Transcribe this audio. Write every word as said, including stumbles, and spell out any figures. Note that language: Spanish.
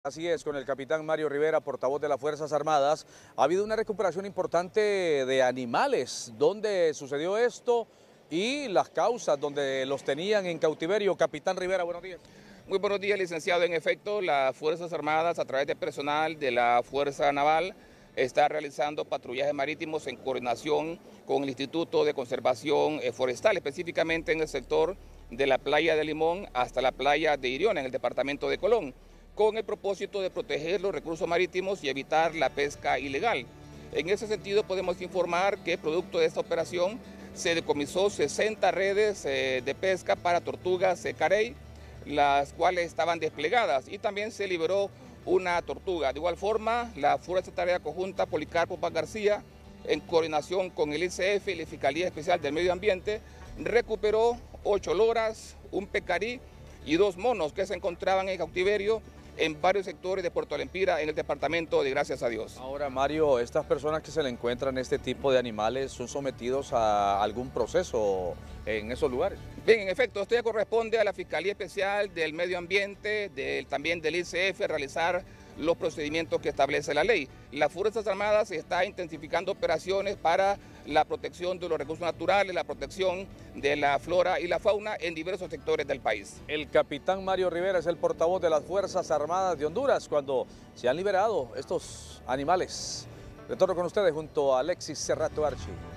Así es, con el capitán Mario Rivera, portavoz de las Fuerzas Armadas, ha habido una recuperación importante de animales. ¿Dónde sucedió esto? Y las causas donde los tenían en cautiverio. Capitán Rivera, buenos días. Muy buenos días, licenciado. En efecto, las Fuerzas Armadas, a través de personal de la Fuerza Naval, está realizando patrullajes marítimos en coordinación con el Instituto de Conservación Forestal, específicamente en el sector de la playa de Limón hasta la playa de Iriona, en el departamento de Colón, con el propósito de proteger los recursos marítimos y evitar la pesca ilegal. En ese sentido, podemos informar que producto de esta operación se decomisó sesenta redes eh, de pesca para tortugas eh, carey, las cuales estaban desplegadas, y también se liberó una tortuga. De igual forma, la Fuerza Tarea Conjunta Policarpo Paz García, en coordinación con el I C F y la Fiscalía Especial del Medio Ambiente, recuperó ocho loras, un pecarí y dos monos que se encontraban en cautiverio en varios sectores de Puerto Lempira, en el departamento de Gracias a Dios. Ahora, Mario, estas personas que se le encuentran este tipo de animales son sometidos a algún proceso en esos lugares. Bien, en efecto, esto ya corresponde a la Fiscalía Especial del Medio Ambiente, del, también del I C F, realizar los procedimientos que establece la ley. Las Fuerzas Armadas está intensificando operaciones para la protección de los recursos naturales, la protección de la flora y la fauna en diversos sectores del país. El capitán Mario Rivera es el portavoz de las Fuerzas Armadas de Honduras cuando se han liberado estos animales. Retorno con ustedes junto a Alexis Cerrato Archi.